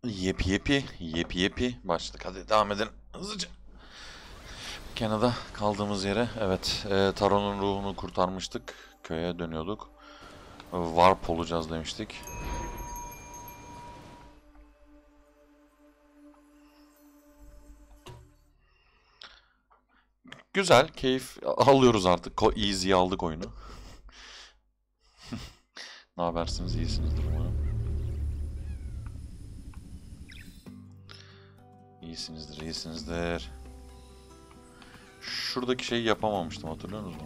Yepi başladık. Hadi devam edelim hızlıca. Kena'da kaldığımız yere, evet, Taro'nun ruhunu kurtarmıştık. Köye dönüyorduk. Warp olacağız demiştik. Güzel, keyif alıyoruz artık. Easy'ye aldık oyunu. Ne habersiniz? İyisinizdir umarım. İyisinizdir. Şuradaki şeyi yapamamıştım, hatırlıyor musunuz?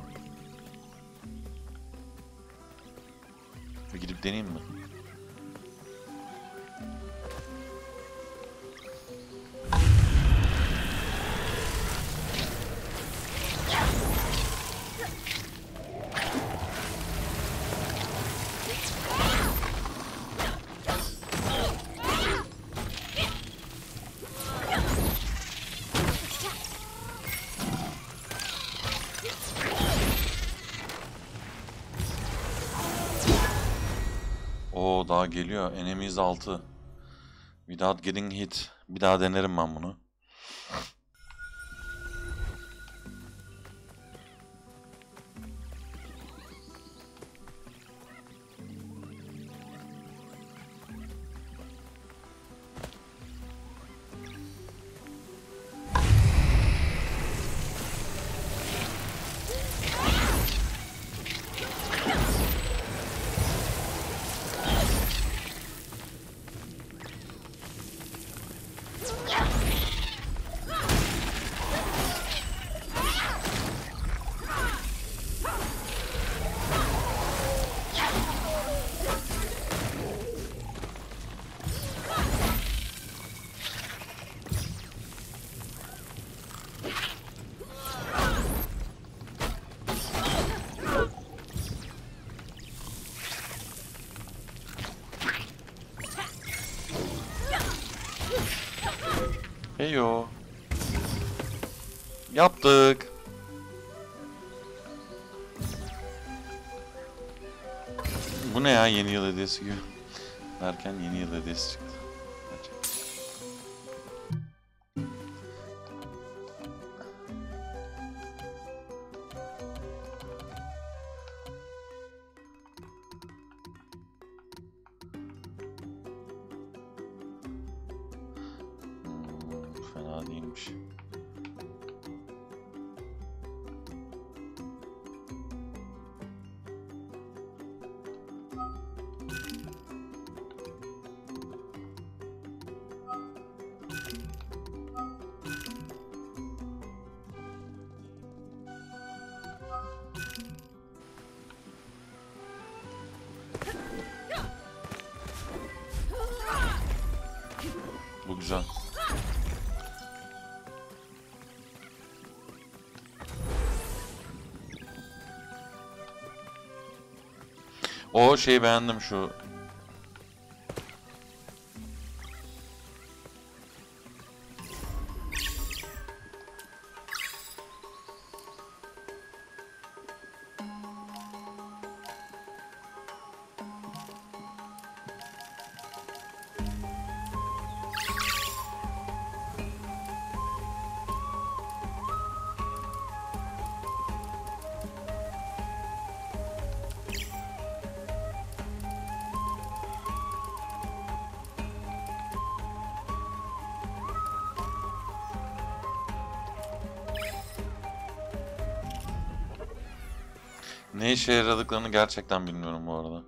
Bir gidip deneyeyim mi? Oo, daha geliyor. Enemies 6. Without getting hit. Bir daha denerim ben bunu. Heyo. Yaptık. Bu ne ya, yeni yıl hediyesi gibi. Derken yeni yıl hediyesi çıktı. Fena değilmiş. Bu güzel. O şeyi beğendim, şu ne işe yaradıklarını gerçekten bilmiyorum bu arada.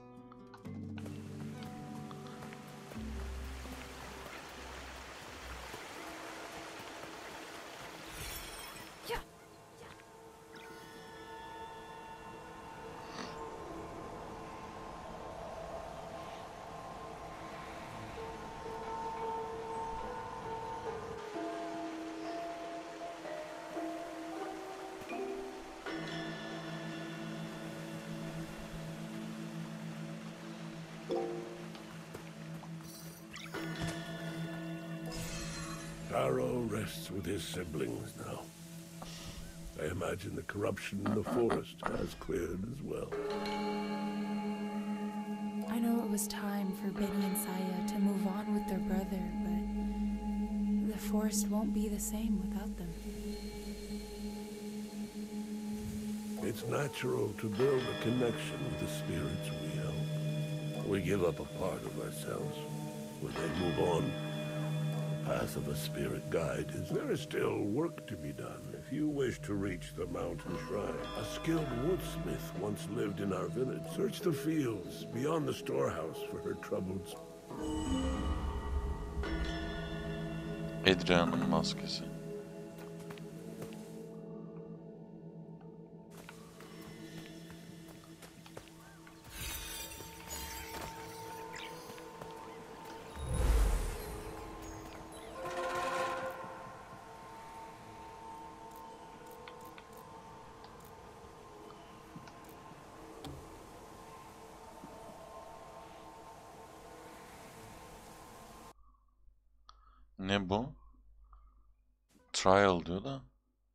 Taro rests with his siblings now. I imagine the corruption in the forest has cleared as well. I know it was time for Biddy and Saya to move on with their brother. forest won't be the same without them. It's natural to build a connection with the spirits we help. We give up a part of ourselves. When they move on, the path of a spirit guide is there is still work to be done. If you wish to reach the mountain shrine, a skilled woodsmith once lived in our village. Search the fields beyond the storehouse for her troubled. Adrian'ın maskesi. Ne bu? Trial diyor da.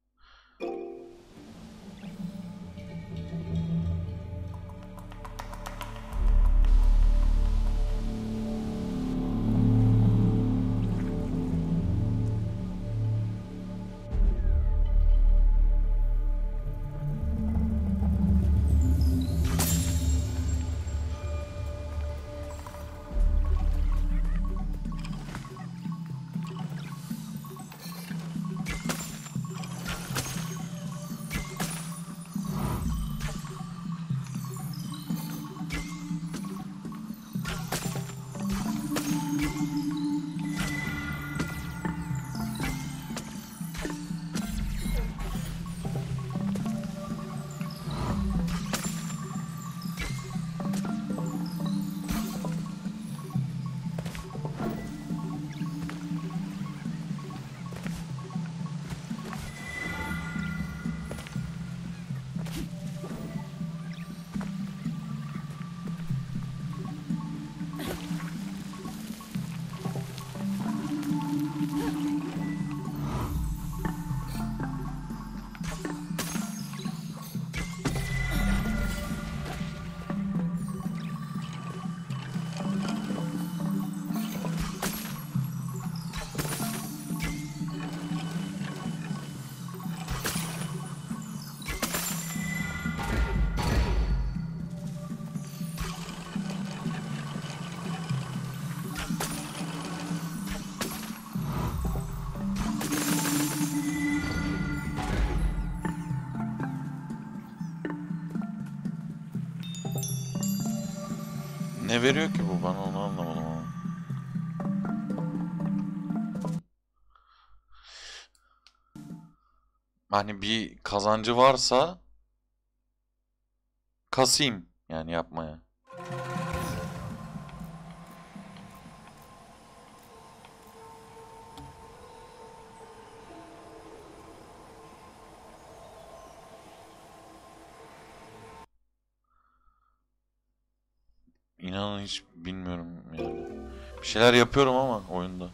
Ne veriyor ki bu bana, onu anlamadım ama. Hani bir kazancı varsa kasayım yani yapmaya. İnanın hiç bilmiyorum yani. Bir şeyler yapıyorum ama oyunda.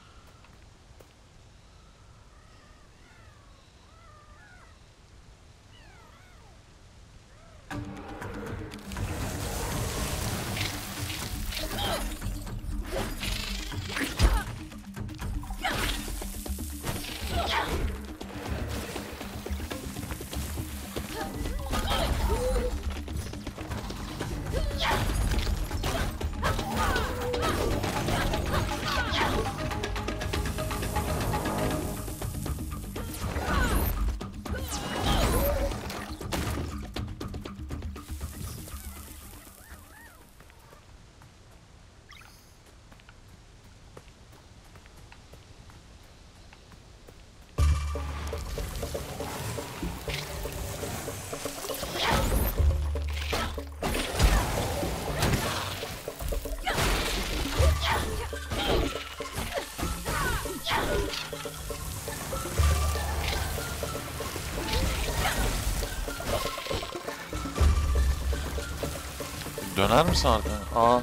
Döner misin arkana? Aa.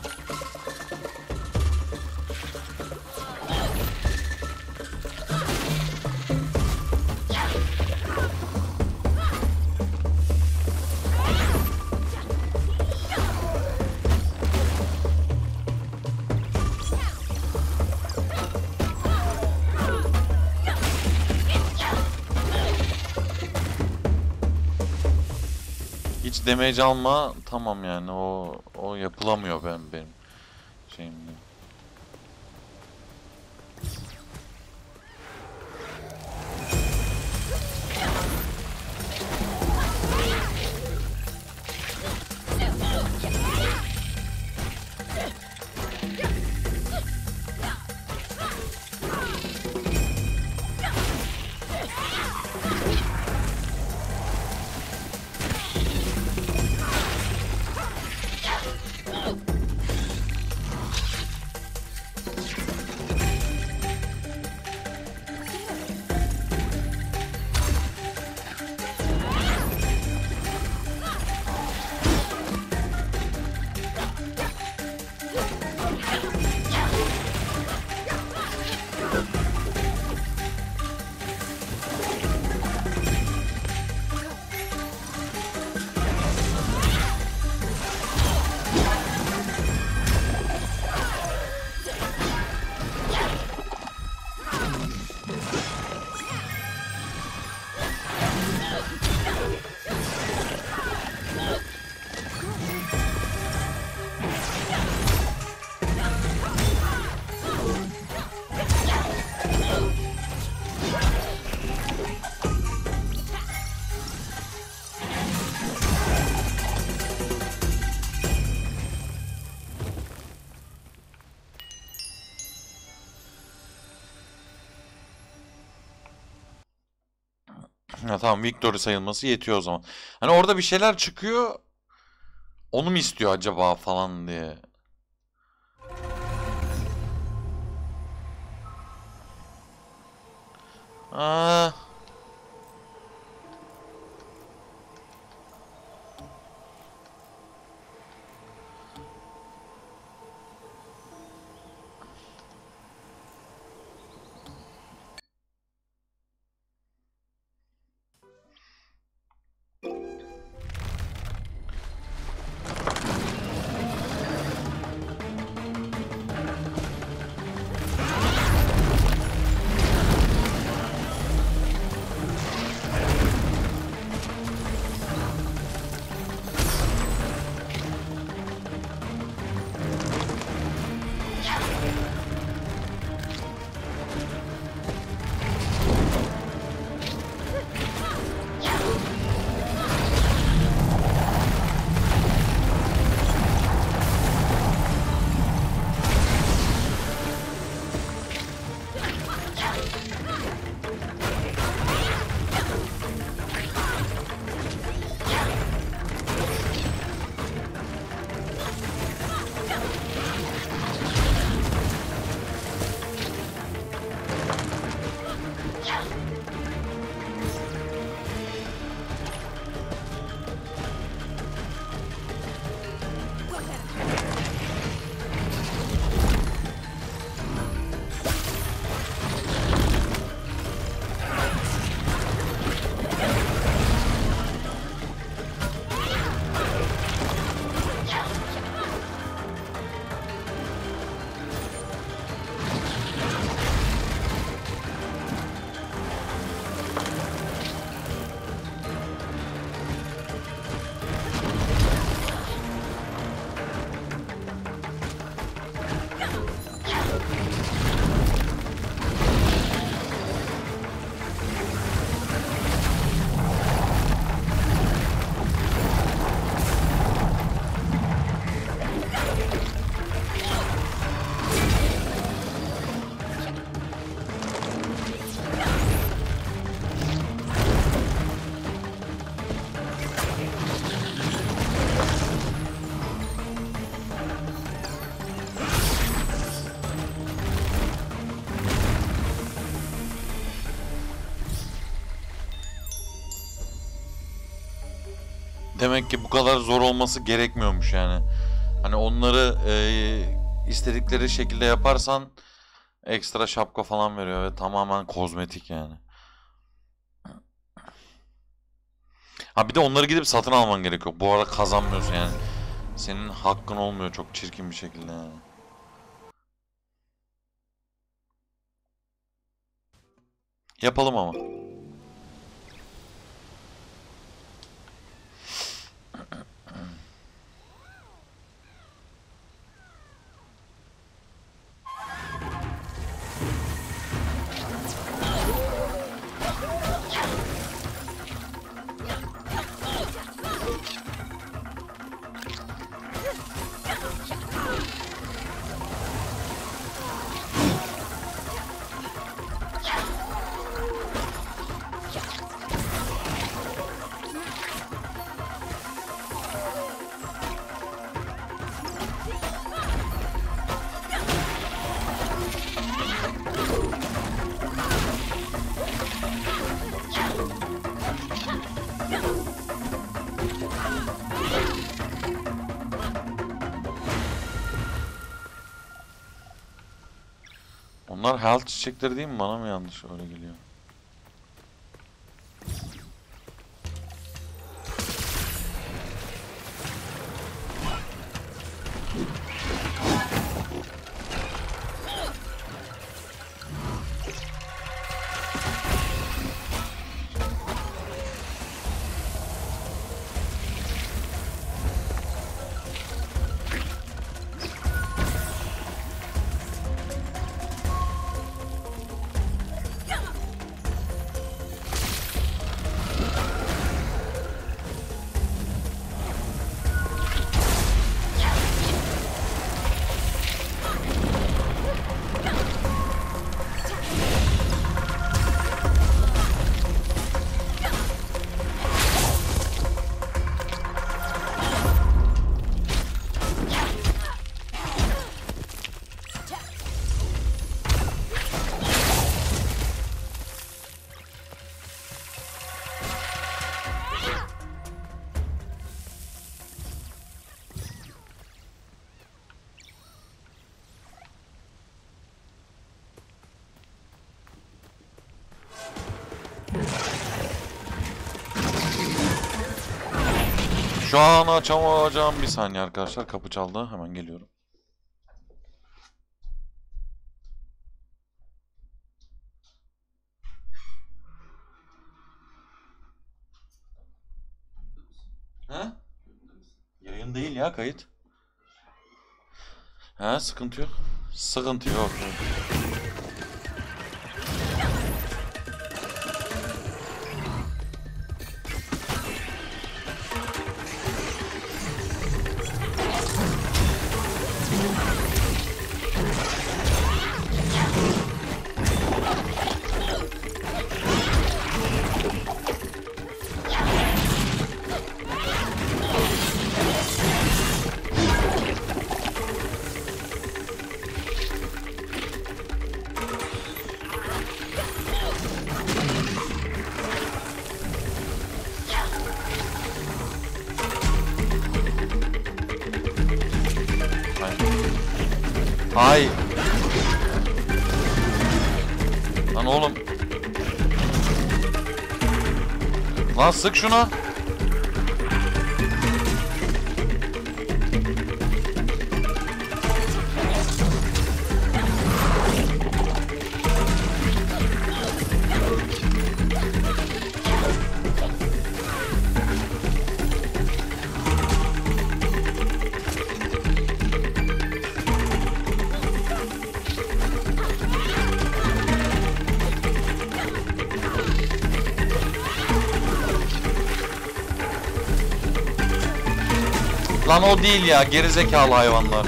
hiç damage alma, tamam yani o yapılamıyor benim şeyimle. Ya tamam, victory sayılması yetiyor o zaman. Hani orada bir şeyler çıkıyor. Onu mu istiyor acaba falan diye. Aa. Demek ki bu kadar zor olması gerekmiyormuş yani. Hani onları istedikleri şekilde yaparsan ekstra şapka falan veriyor ve tamamen kozmetik yani. Ha bir de onları gidip satın alman gerekiyor. Bu arada kazanmıyorsun yani. Senin hakkın olmuyor çok çirkin bir şekilde yani. Yapalım ama. Onlar health çiçekleri değil mi? Bana mı yanlış öyle geliyor? Şu an açamayacağım, bir saniye arkadaşlar, kapı çaldı, hemen geliyorum. He? Yayın değil ya, kayıt. He, sıkıntı yok. Sıkıntı yok. Ay. Lan oğlum. Lan sık şunu. Lan o değil ya, gerizekalı hayvanlar.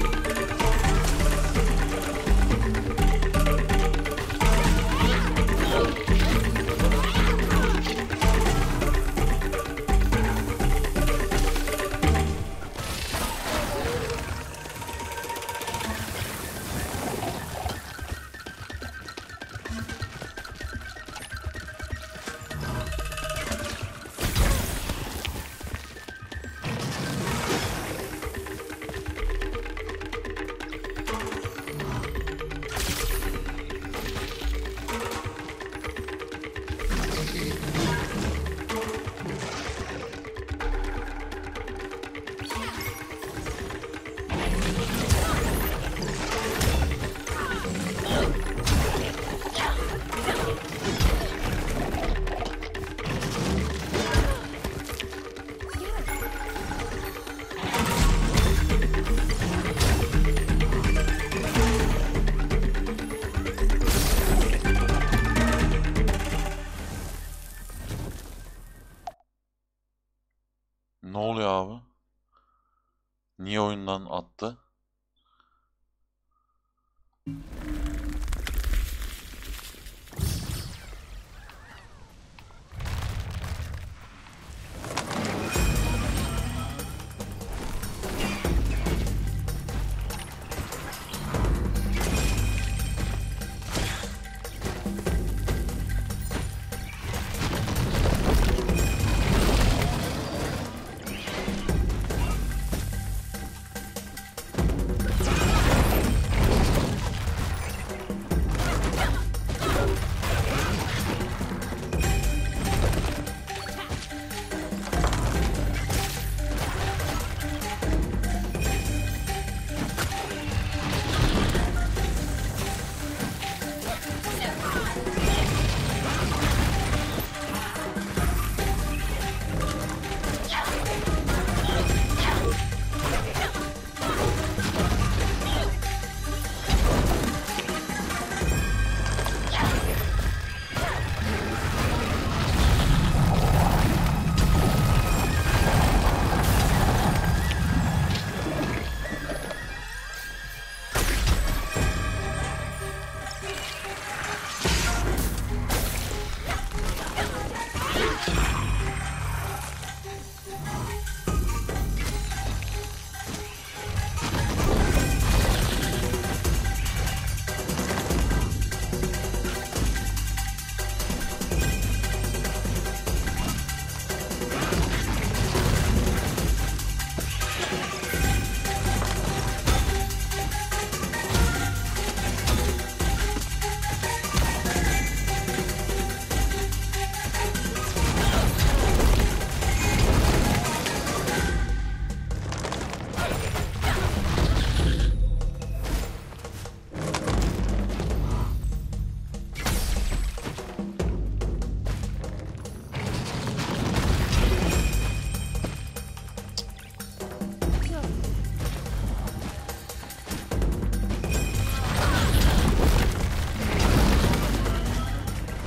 Ne oluyor abi? Niye oyundan attı?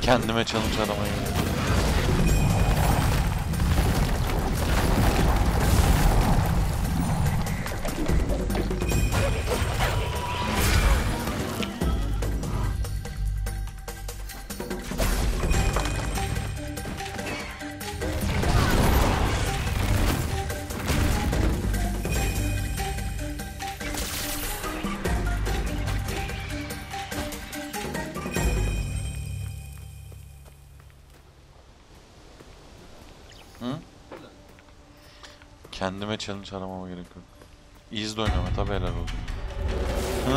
Kendime challenge aramaya gidiyorum. Kendime challenge aramama gerek yok. İyiyiz de oynama tabi helal olsun. Hı?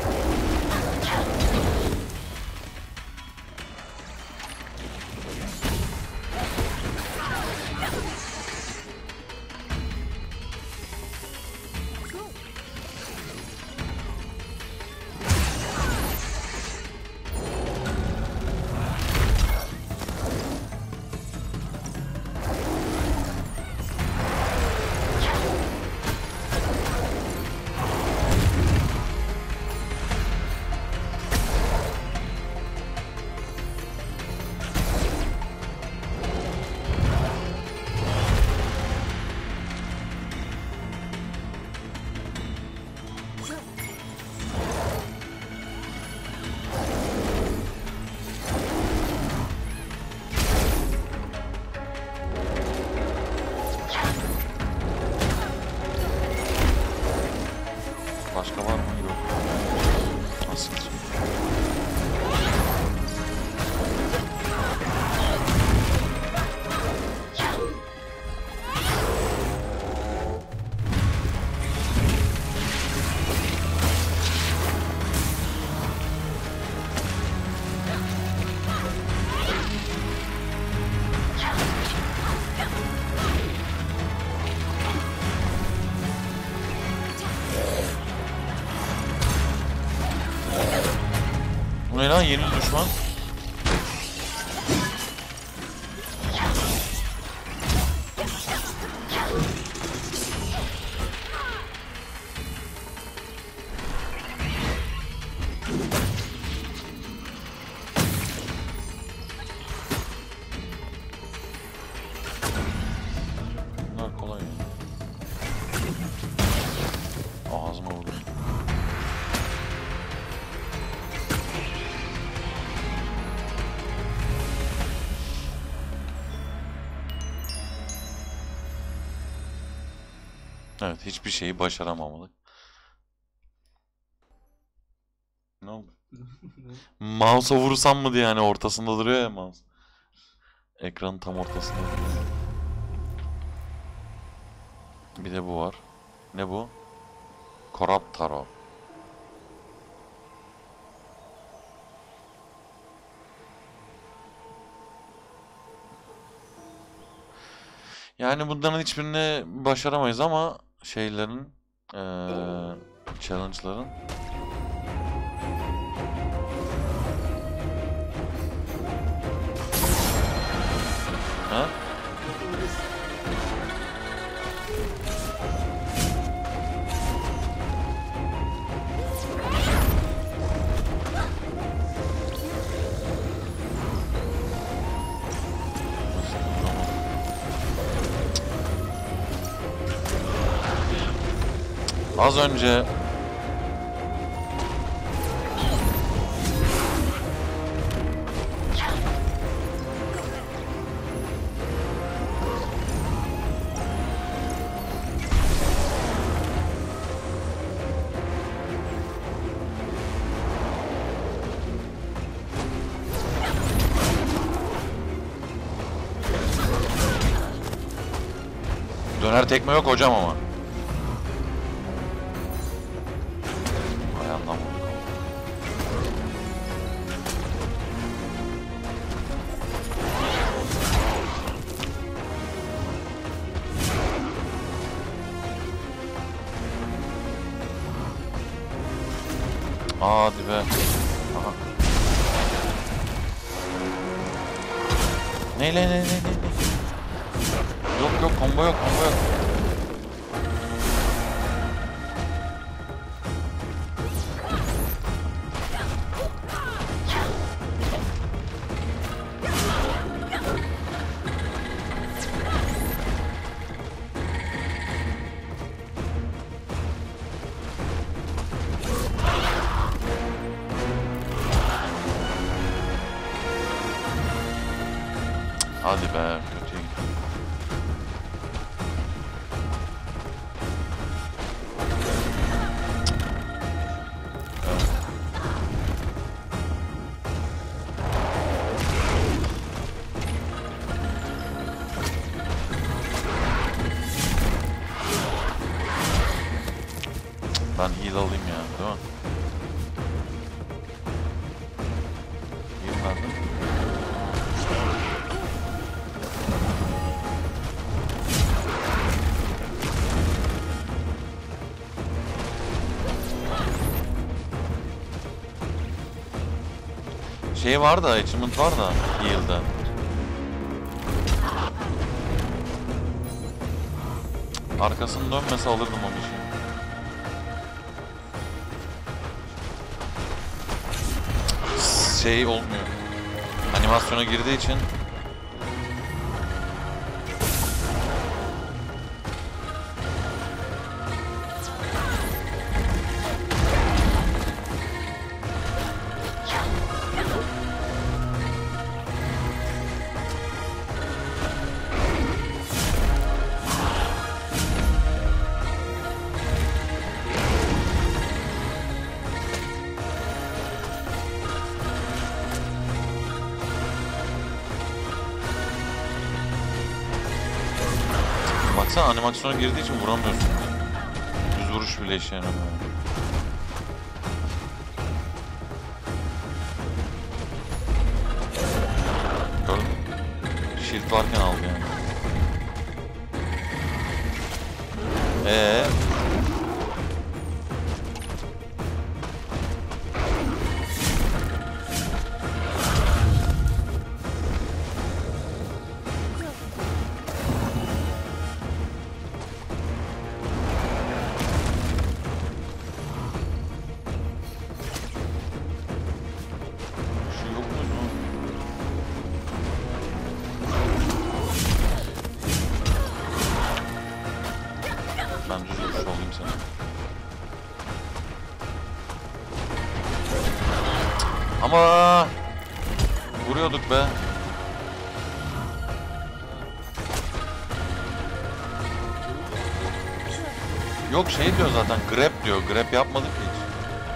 Başka var mı? Yok. Nasıl? Bu ne lan, yeni düşman? Bunlar kolay ya. Ağzıma vurdu. Evet, hiçbir şeyi başaramamalı. Ne oldu? Mouse'a vursam mı diye, hani ortasında duruyor ya mouse. Ekranın tam ortasında duruyor. Bir de bu var. Ne bu? Corrupt Tarot. Yani bunların hiçbirini başaramayız ama şeylerin, challenge'ların ha? Az önce döner tekme yok hocam ama. Ayağından vurduk. Hadi be. Aha. Ne? Yok combo yok. Hadi be, kötüye gitti. Ben heal alayım ya, değil mi? Heal nerede? Şey var da, achievement var da heal'da. Arkasını dönmese alırdım onu şimdi. Şey olmuyor. Animasyona girdiği için baksana animasyona girdiği için vuramıyorsun. Düz vuruş bile işe yaramıyor. Gördün mü? Shield varken aldı yani. Şu yok muydu? Ben düz vuruş olayım sana. Ama vuruyorduk be. Yok şey diyor zaten, grab diyor. Grab yapmadık ki hiç.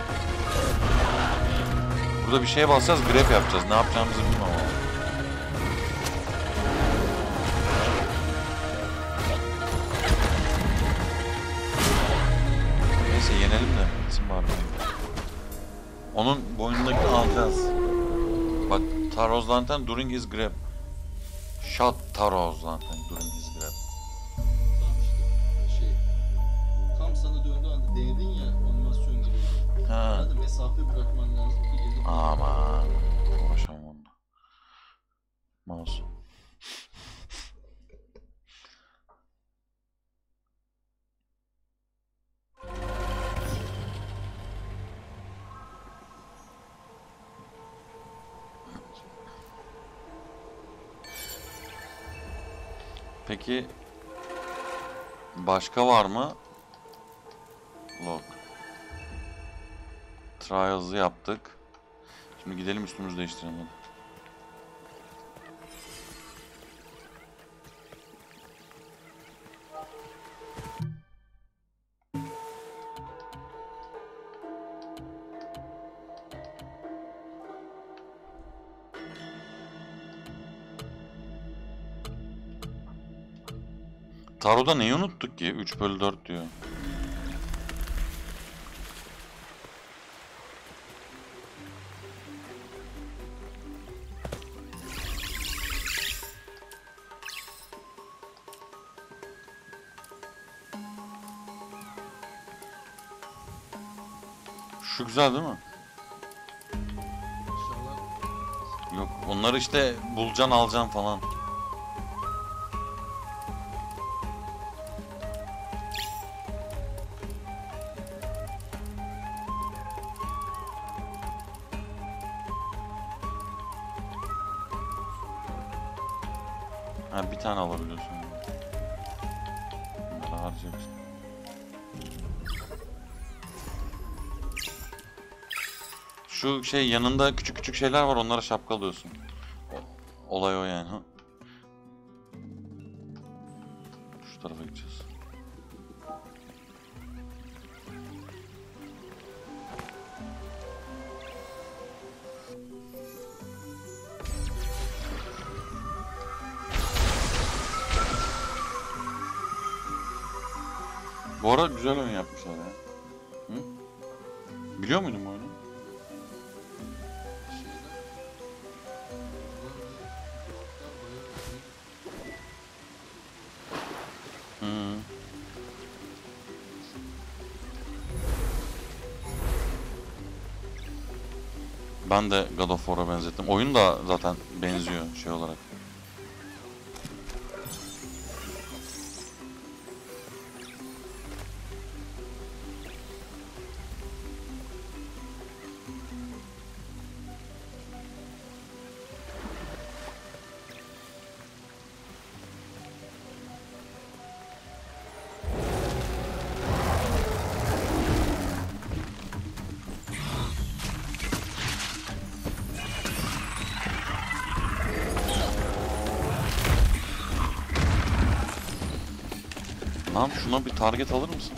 Burada bir şeye basacağız, grab yapacağız. Ne yapacağımızı bilmiyorum ama. Neyse yenelim de bitsin bari. Onun boynundakini alacağız. Bak, Taros Lantern during his grab. Shot Taros Lantern during his grab. Tamam işte şey. Tam sana döndüğü anda değdin ya, animasyon gibi. Ha. Arada mesafe bırakman lazım ki gelip. Aman. Uğraşamam onunla. Mouse. Peki başka var mı? Log. Trials'ı yaptık. Şimdi gidelim üstümüzü değiştirelim. Taro'da neyi unuttuk ki? 3/4 diyor. Şu güzel değil mi? İnşallah. Yok, onları işte bulacaksın, alacaksın falan. Ha, bir tane alabiliyorsun. Bunları harcayacaksın. Şu şey yanında küçük küçük şeyler var, onlara şapka alıyorsun. Olay o yani. şu tarafa gideceğiz. Bu arada güzel oyun yapmışlar ya. Hı? Biliyor muydun bu oyunu? Şeyler. Hı. Ben de God of War'a benzettim. Oyun da zaten benziyor şey olarak. Lan şuna bir target alır mısın?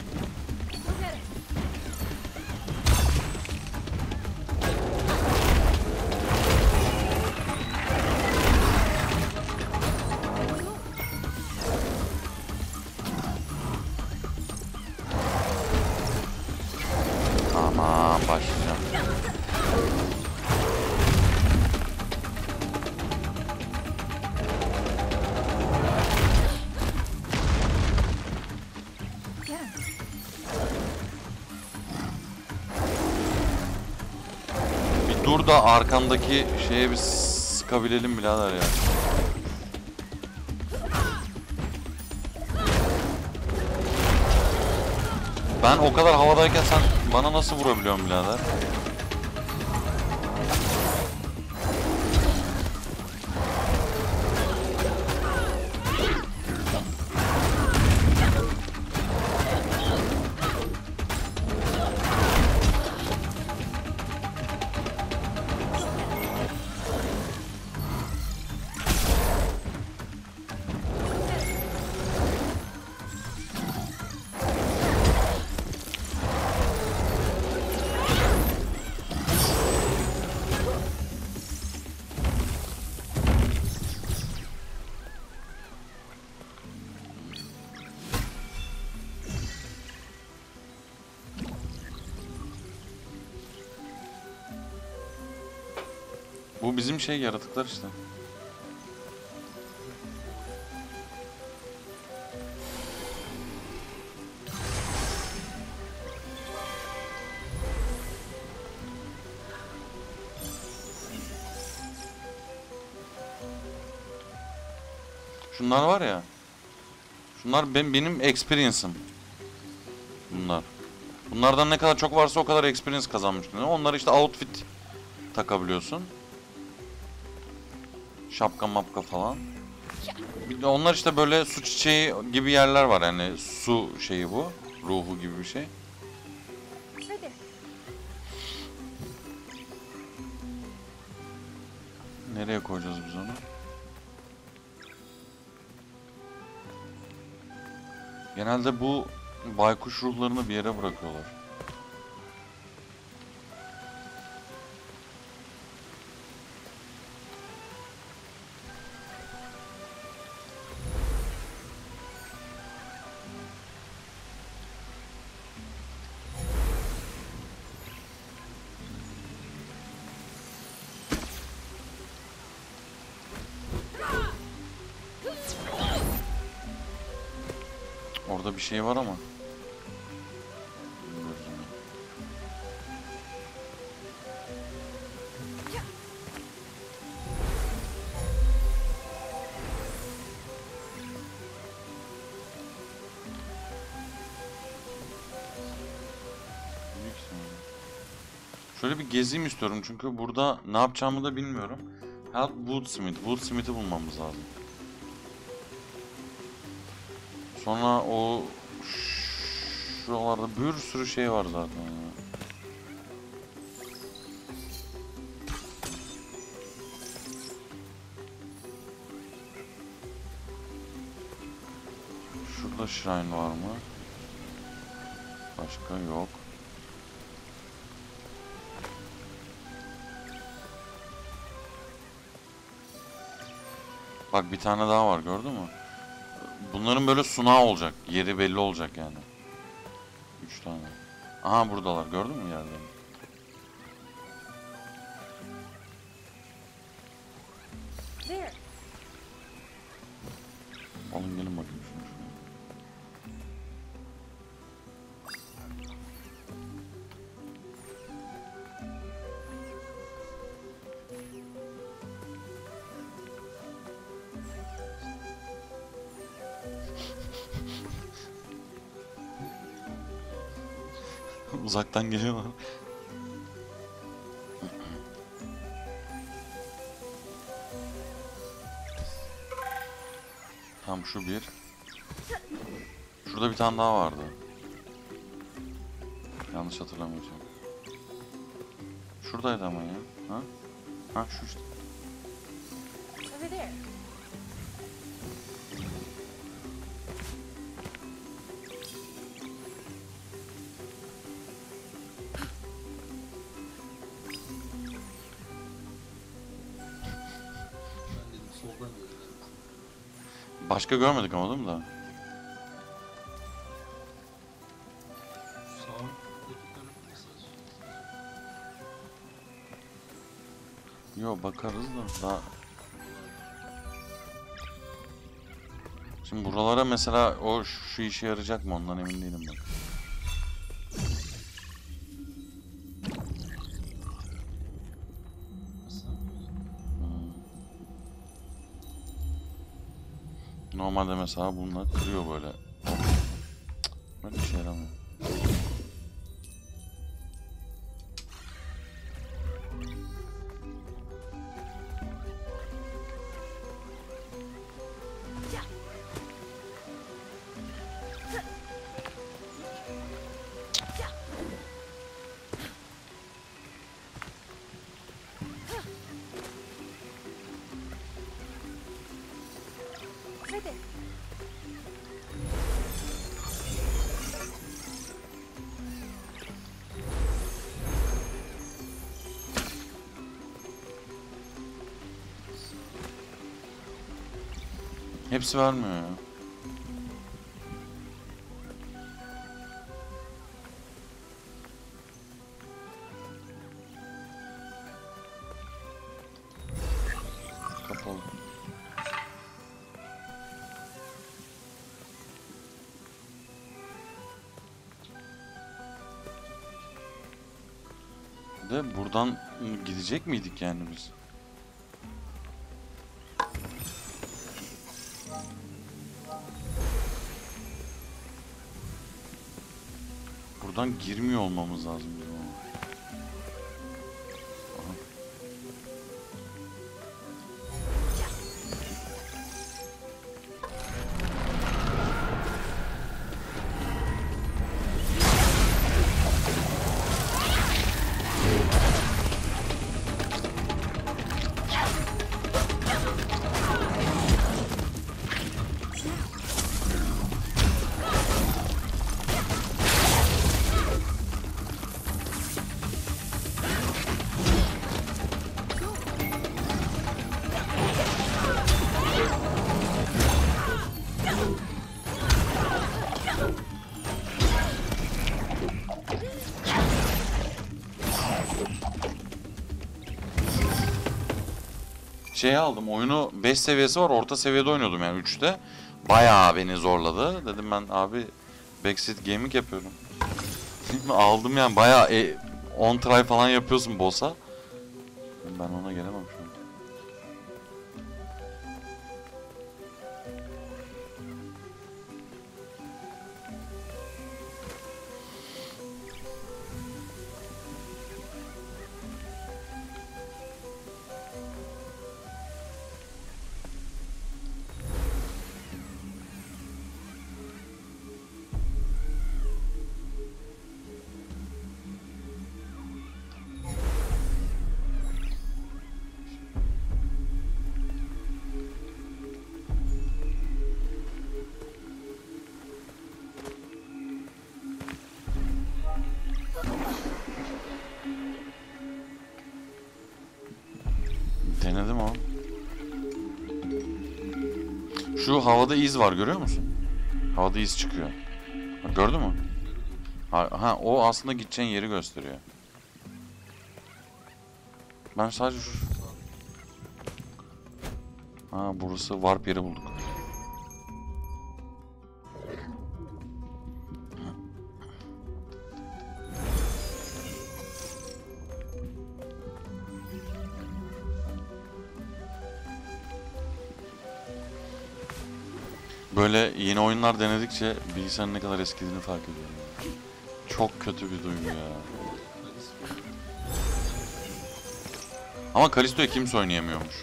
Tamam, başlayacağım. Bir dur da arkandaki şeye bir sıkabilelim birader ya. Ben o kadar havadayken sen bana nasıl vurabiliyorsun birader? Bu bizim şey yaratıklar işte. Şunlar var ya. Şunlar benim experience'ım. Bunlar. Bunlardan ne kadar çok varsa o kadar experience kazanmıştın. Onları işte outfit takabiliyorsun. Şapka mapka falan. Bir de onlar işte böyle su çiçeği gibi yerler var yani su şeyi bu. Ruhu gibi bir şey. Nereye koyacağız biz onu? Genelde bu baykuş ruhlarını bir yere bırakıyorlar. Orada bir şey var ama. Bilmiyoruz onu. Büyük ihtimalle. Şöyle bir gezeyim istiyorum çünkü burada ne yapacağımı da bilmiyorum. Help Woodsmith. Woodsmith'i bulmamız lazım. Sonra o şuralarda bir sürü şey var zaten ya. Burada shrine var mı? Başka yok. Bak bir tane daha var, gördün mü? Bunların böyle sunağı olacak. Yeri belli olacak yani. 3 tane. Aha buradalar, gördün mü yerlerini? There. Alın gelin bakayım şunu. Uzaktan geliyorlar. Tam şu bir. Şurada bir tane daha vardı. Yanlış hatırlamıyorsam. Şuradaydı ama ya. Ha? Ha şu işte. Over there. Ben dedim soldan geliyor. Başka görmedik ama değil mi daha? Sağ öteki tarafı sadece. Yo bakarız da daha. Şimdi buralara mesela o şu işe yarayacak mı ondan emin değilim bak. Nasıl? Normalde mesela bunlar kırıyor böyle. Böyle bir şey yaramıyor. Right there. Hepsi vermiyor ya. Kapalı. De buradan gidecek miydik yani biz? Buradan girmiyor olmamız lazım bizim ama. Aha. Şey aldım, oyunu 5 seviyesi var, orta seviyede oynuyordum yani 3'te. Bayağı beni zorladı. Dedim ben abi backseat gaming yapıyorum. Aldım yani bayağı 10 try falan yapıyorsun boss'a. Ben ona gelemem şu an. Denedim o. Şu havada iz var, görüyor musun? Havada iz çıkıyor. Bak, gördün mü? Ha, o aslında gideceğin yeri gösteriyor. Ben sadece şu... Ha, burası warp yeri bulduk. Böyle yeni oyunlar denedikçe bilgisayarın ne kadar eskediğini fark ediyorum. Çok kötü bir duygu ya. Ama Callisto'yu kimse oynayamıyormuş.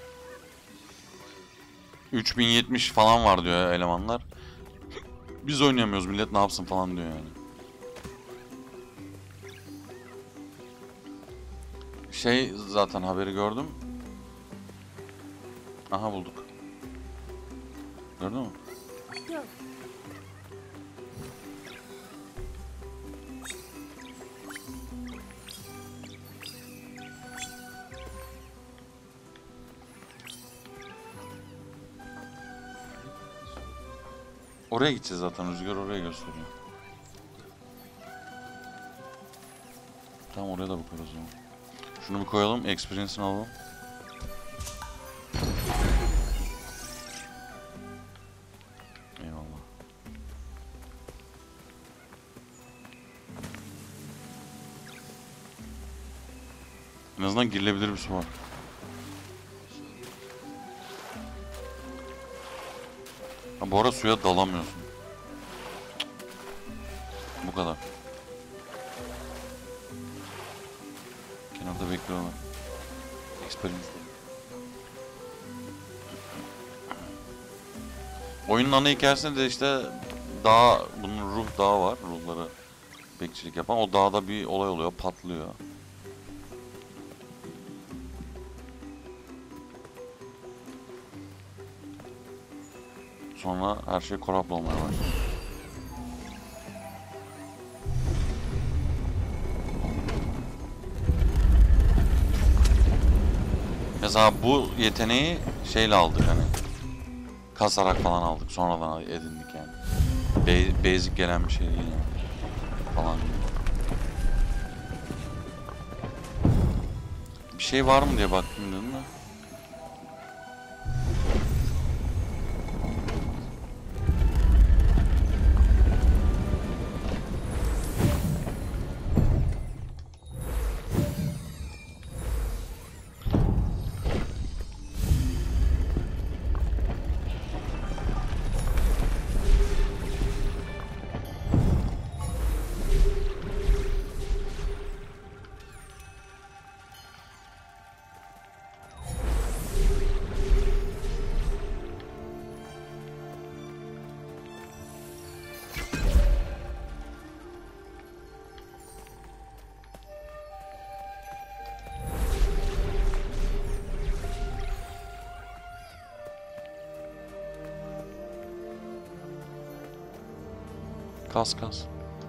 3070 falan var diyor elemanlar. Biz oynayamıyoruz, millet ne yapsın falan diyor yani. Şey, zaten haberi gördüm. Aha, bulduk. Gördün mü? Yok. Oraya gideceğiz zaten, rüzgar oraya gösteriyor. Tamam, oraya da bakarız o zaman. Şunu bir koyalım, experience'ını alalım. Eyvallah. En azından girilebilir bir su var. Ha, bu arada suya dalamıyorsun. Bu kadar. Kenarda bekliyorlar. Experience. Oyunun ana hikayesinde de işte dağ, bunun ruh dağı var. Ruhları bekçilik yapan. O dağda bir olay oluyor, patlıyor. Sonra her şey korrupt olmaya başlıyor. Mesela bu yeteneği şeyle aldık, hani kasarak falan aldık, sonradan edindik yani. Basic gelen bir şey değil yani. Falan. Bir şey var mı diye baktım dedim de. Kas.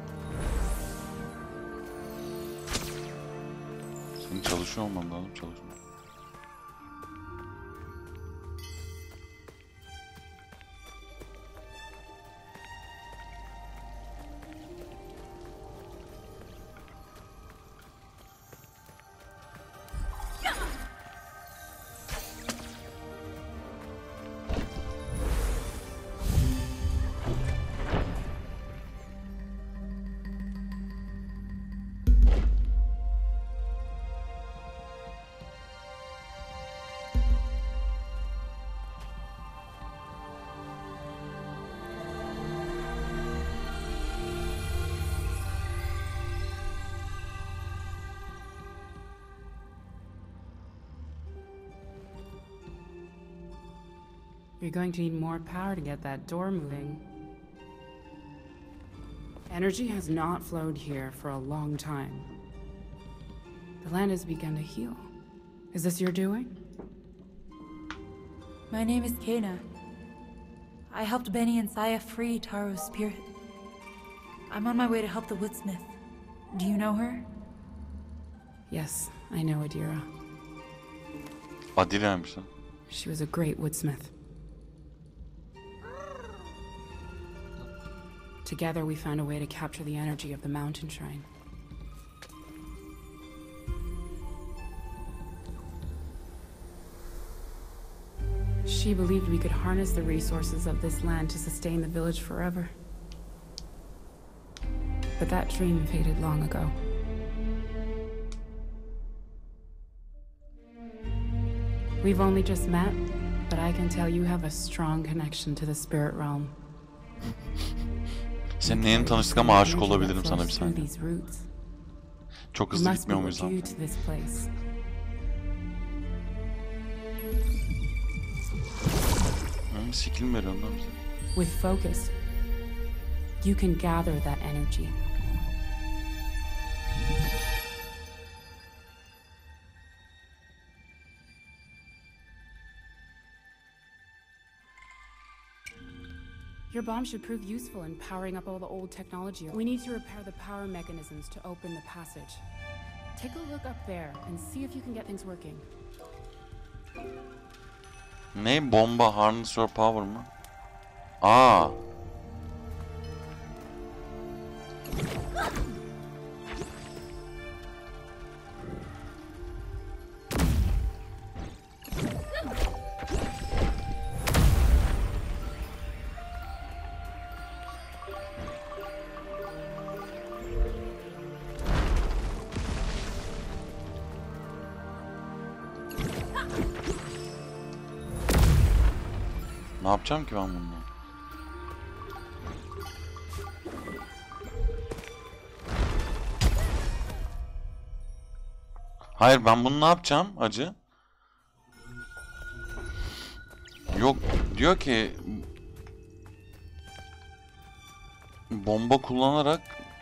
Senin çalışıyor olman lazım, çalışmıyor. You're going to need more power to get that door moving. Energy has not flowed here for a long time. The land has begun to heal. Is this your doing? My name is Kena. I helped Benny and Saya free Taro's spirit. I'm on my way to help the Woodsmith. Do you know her? Yes, I know Adira. Adila'ymış lan. She was a great woodsmith. Together we found a way to capture the energy of the mountain shrine. She believed we could harness the resources of this land to sustain the village forever. But that dream faded long ago. We've only just met, but I can tell you have a strong connection to the spirit realm. Seninle yeni tanıştık ama aşık olabilirim sana bir saniye. Çok hızlı gitmiyor muyuz lan? Skill mi veriyorsun lan bize? With focus, you can gather that energy. Your bomb should prove useful in powering up all the old technology. We need to repair the power mechanisms to open the passage. Take a look up there and see if you can get things working. Ne? Bomba harness your power mı? Aa. Ne yapacağım ki ben bununla? Hayır, ben bunu ne yapacağım acı? Yok, diyor ki bomba kullanarak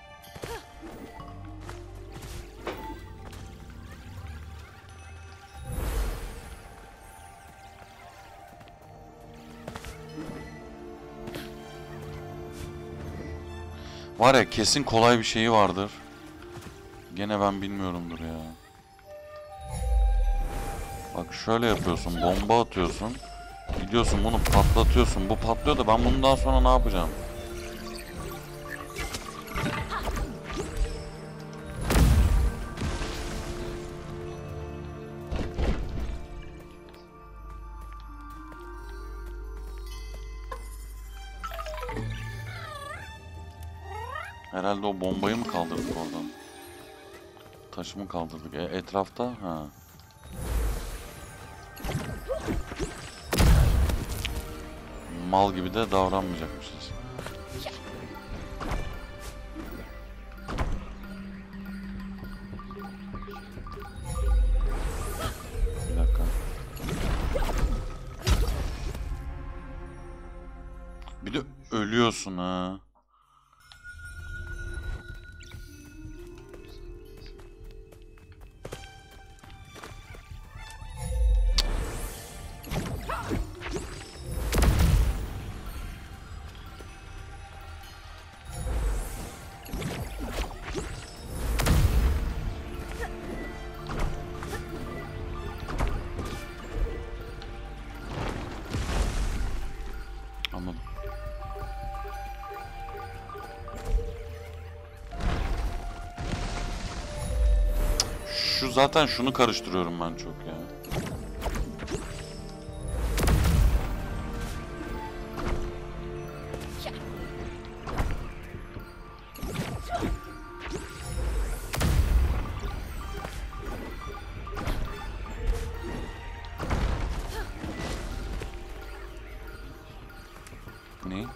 var ya, kesin kolay bir şeyi vardır. Gene ben bilmiyorumdur ya. Bak şöyle yapıyorsun, bomba atıyorsun. Gidiyorsun bunu patlatıyorsun. Bu patlıyor da ben bundan sonra ne yapacağım? Herhalde o bombayı mı kaldırdık oradan? Taşı mı kaldırdık? Etrafta? Ha. Mal gibi de davranmayacakmışız. Bir dakika. Bir de ölüyorsun ha. Anladım. Şu zaten şunu karıştırıyorum ben çok ya. Ne?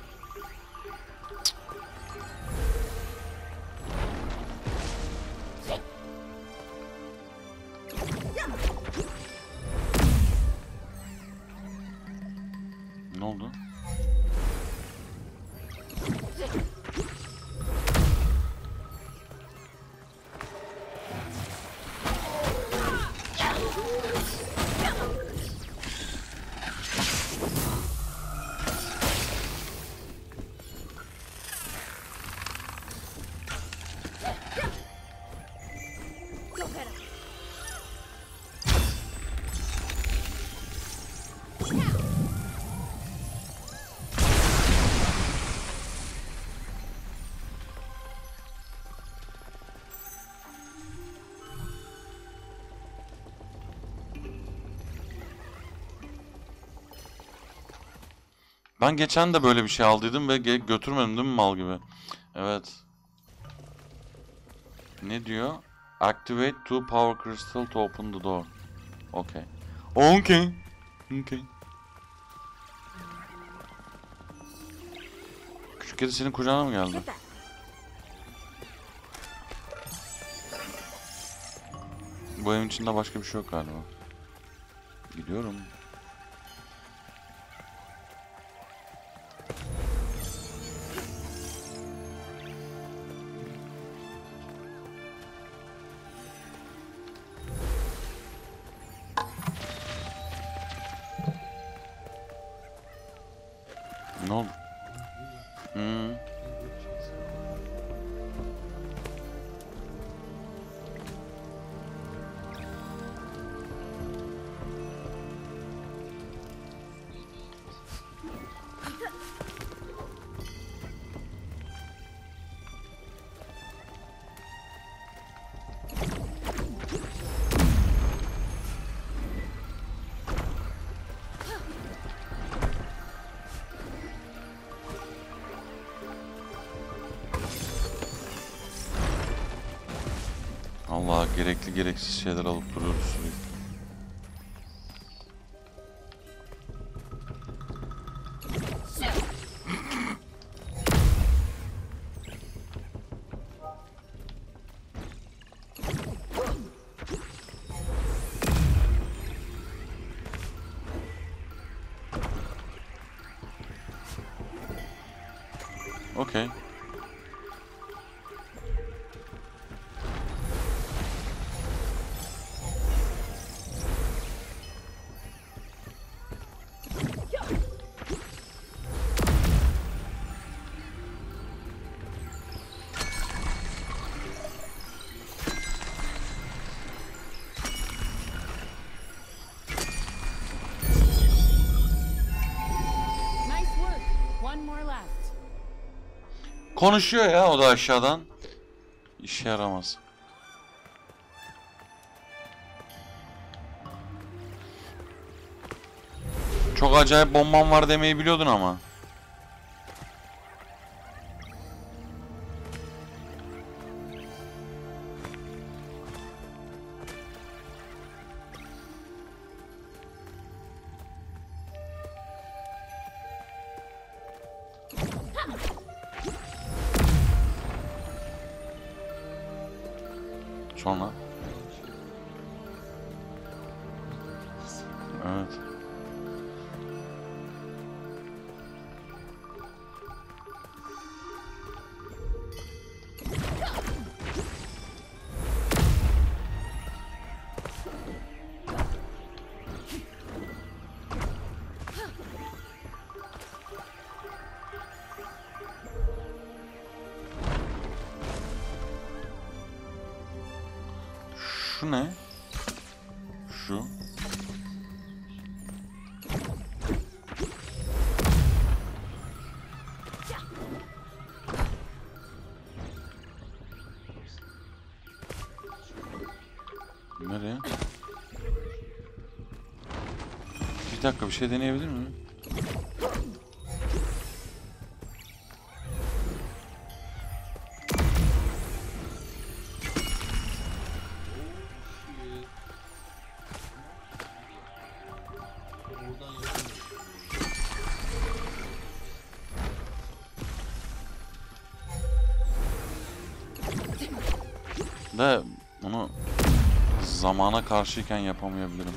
Ben geçen de böyle bir şey aldıydım ve götürmedim değil mi mal gibi? Evet. Ne diyor? Activate two power crystal to open the door. Okay. Okay. Okay. Küçük kedi senin kucağına mı geldi? Bu evin içinde başka bir şey yok galiba. Gidiyorum. Ne oldu? Allah, gerekli gereksiz şeyler alıp duruyoruz sürekli. Okay. Nice work. One more left. Konuşuyor ya o da aşağıdan. İşe yaramaz. Çok acayip bombam var demeyi biliyordun ama. Sonra. Evet. Şu ne? Şu. Nereye? Bir dakika, bir şey deneyebilir miyim? Oradan yapamıyorum. De bunu zamana karşıyken yapamayabilirim.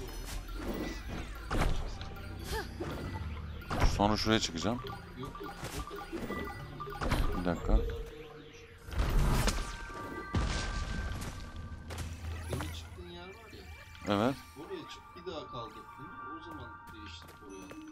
Sonra şuraya çıkacağım. Yok yok. Bir dakika. Demin çıktığın yer var ya. Evet. Oraya çık, bir daha kaldır. O zaman değiştir oraya.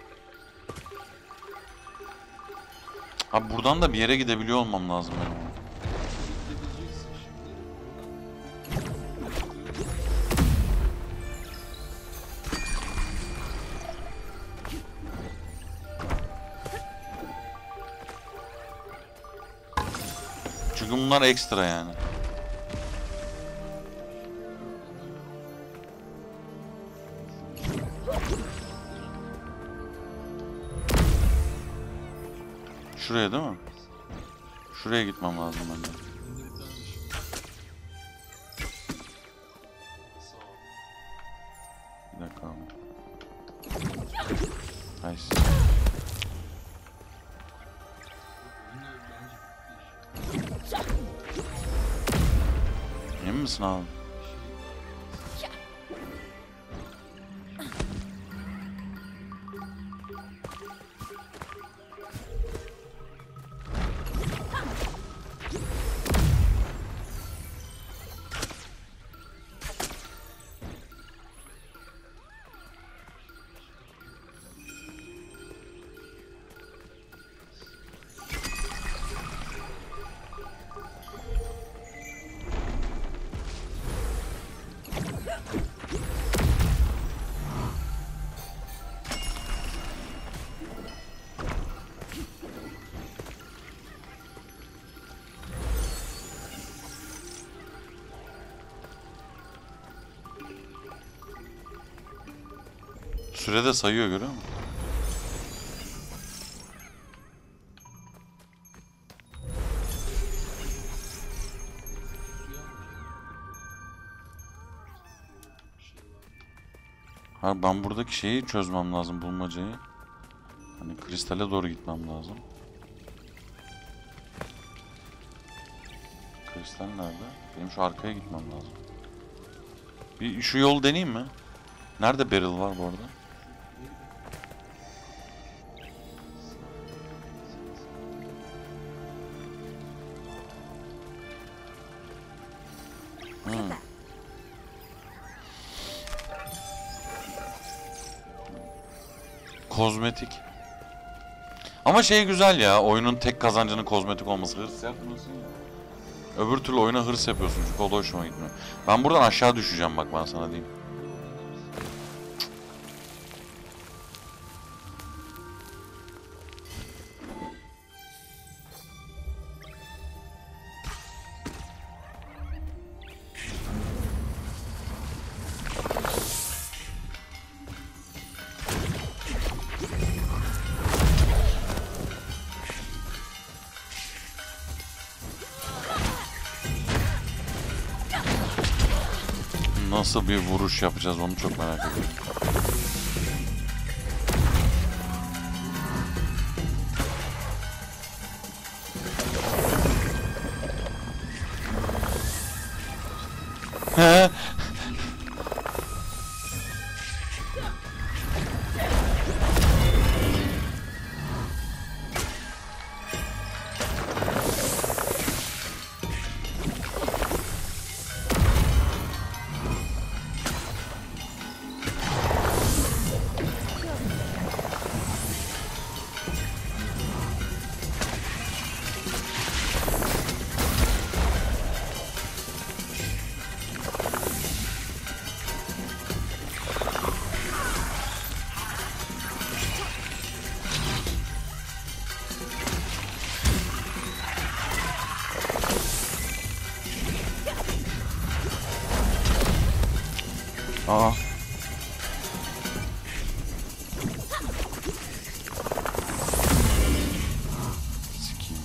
Abi buradan da bir yere gidebiliyor olmam lazım benim. Çünkü bunlar ekstra yani. Şuraya değil mi? Şuraya gitmem lazım bende. Bir dakika abi. Nice. Emin misin abi? Sürede sayıyor, görüyor musun? Ha, ben buradaki şeyi çözmem lazım, bulmacayı. Hani kristale doğru gitmem lazım. Kristal nerede? Benim şu arkaya gitmem lazım. Bir şu yolu deneyeyim mi? Nerede barrel var bu arada? Kozmetik. Ama şey güzel ya, oyunun tek kazancının kozmetik olması. Hırs yapmıyorsun ya. Öbür türlü oyuna hırs yapıyorsun çünkü o da hoşuma gitmiyor. Ben buradan aşağı düşeceğim bak, ben sana diyeyim. Nasıl bir vuruş yapacağız onu çok merak ediyorum. He? Aa. Sikiyim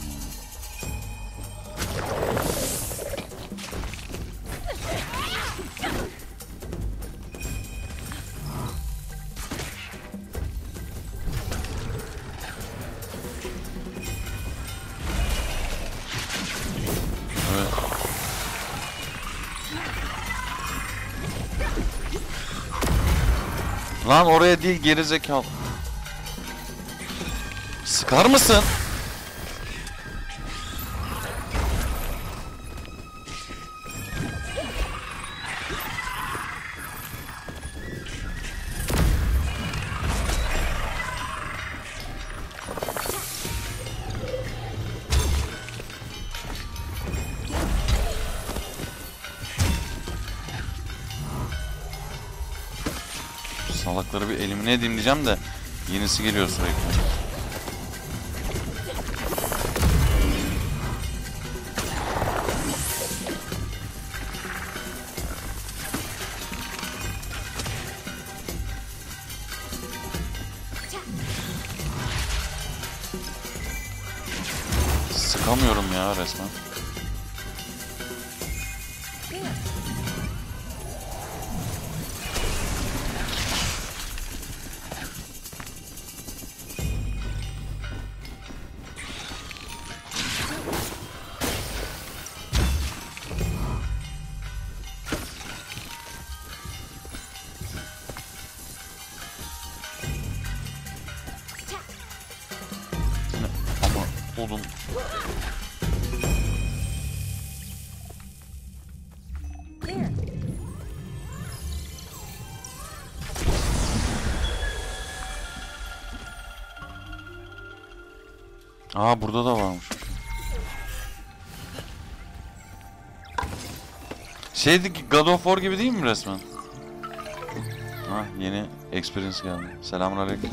ya. Evet. Lan oraya değil, geri zekalı. Sıkar mısın? Salakları bir elimine edeyim diyeceğim de yenisi geliyor sürekli. Çıkamıyorum ya resmen. Ama oğlum. Aa, burada da varmış. Şeydi ki God of War gibi değil mi resmen? Ha, yeni experience geldi. Selamünaleyküm.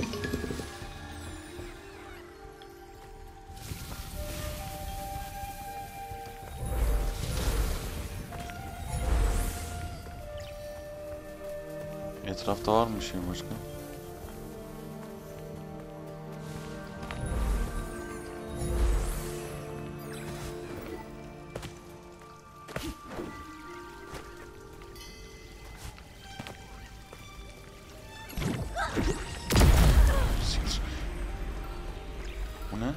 Etrafta var mı bir şey başka? Siktir. Bu ne?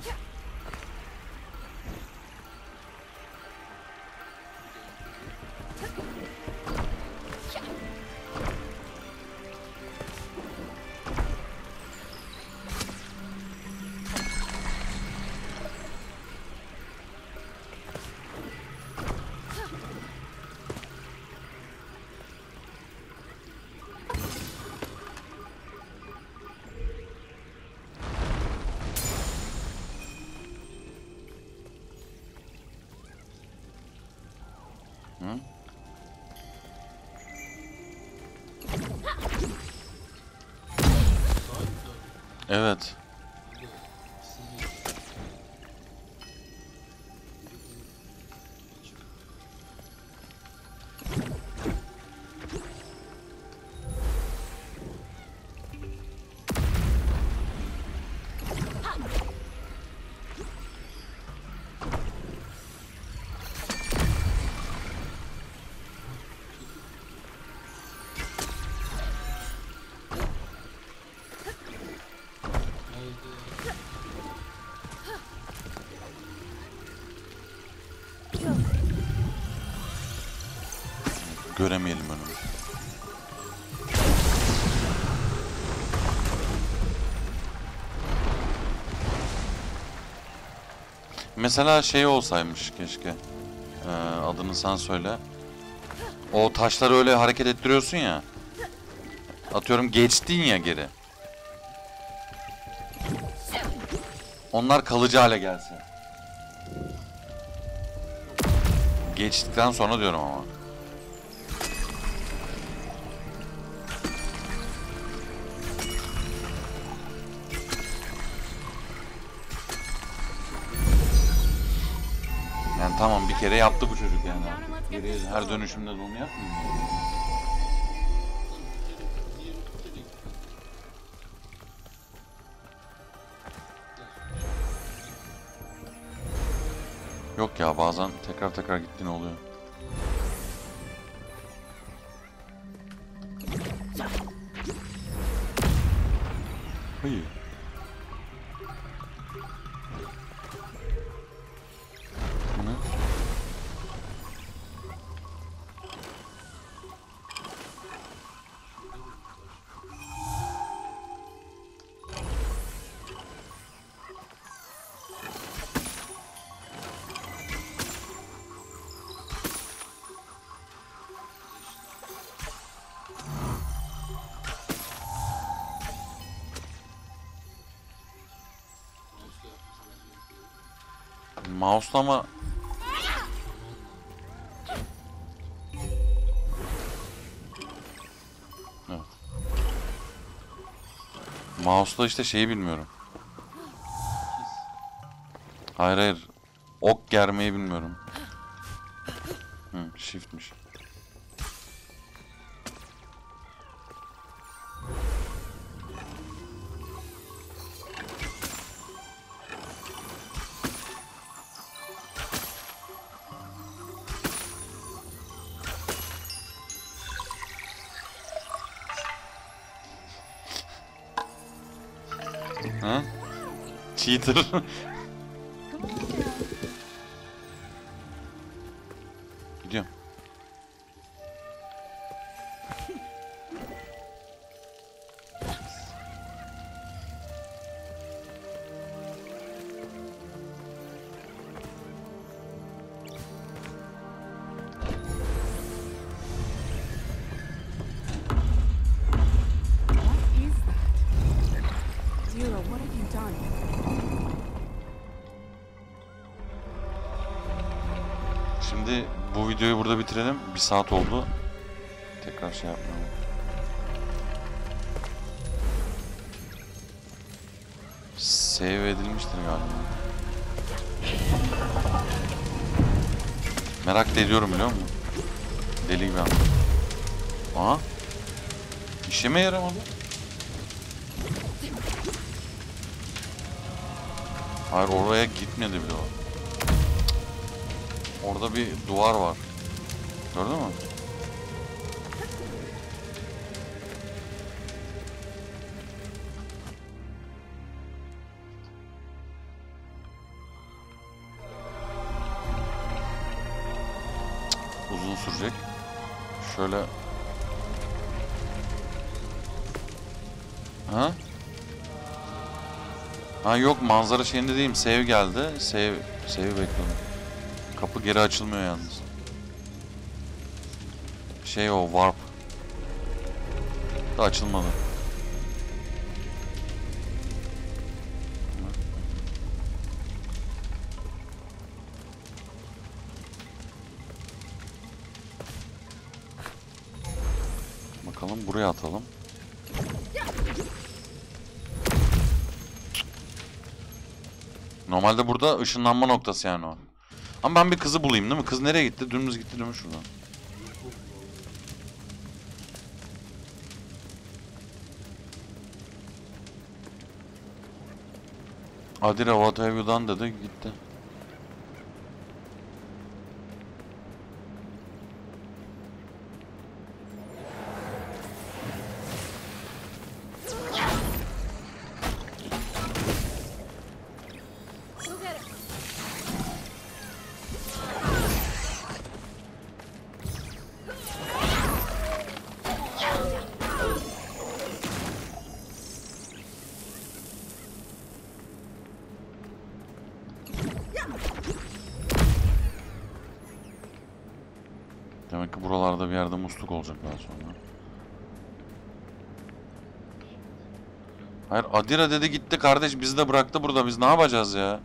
Hı? Evet. Göremeyelim önümü. Mesela şey olsaymış keşke. Adını sen söyle. O taşları öyle hareket ettiriyorsun ya. Atıyorum geçtin ya geri. Onlar kalıcı hale gelse. Geçtikten sonra diyorum ama. Yani tamam, bir kere yaptı bu çocuk yani. Geriye her dönüşümde de onu yapmıyor mu? Yok ya, bazen tekrar gittiğin oluyor. Hayır. Bu ne? Mouse'la mı? Evet. Mouse'la işte şeyi bilmiyorum. Hayır. Ok germeyi bilmiyorum. Shift'miş. Cheater. Gidiyorum. What is that? Zero, what have you done? Şimdi bu videoyu burada bitirelim. 1 saat oldu. Tekrar şey yapmayalım. Save edilmiştir galiba. Merak da ediyorum biliyor musun? Deli gibi anladım. Aha. İşime yaramadı. Hayır oraya gitmedi bile o. Orada bir duvar var. Gördün mü? Uzun sürecek. Şöyle. Ha? Ha yok manzara şeyinde değilim. Save geldi. Save bekliyorum. Kapı geri açılmıyor yalnız. Şey o warp. Da açılmadı. Bakalım buraya atalım. Normalde burada ışınlanma noktası yani o. Ama ben bir kızı bulayım değil mi? Kız nereye gitti? Dümdüz gitti değil mi şuradan? Adira what have you done dedi gitti. Demek ki buralarda bir yerde musluk olacak daha sonra. Hayır Adira dedi gitti kardeş bizi de bıraktı burada biz ne yapacağız ya?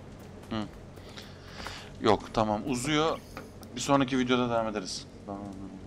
Yok tamam uzuyor. Bir sonraki videoda devam ederiz. Tamam.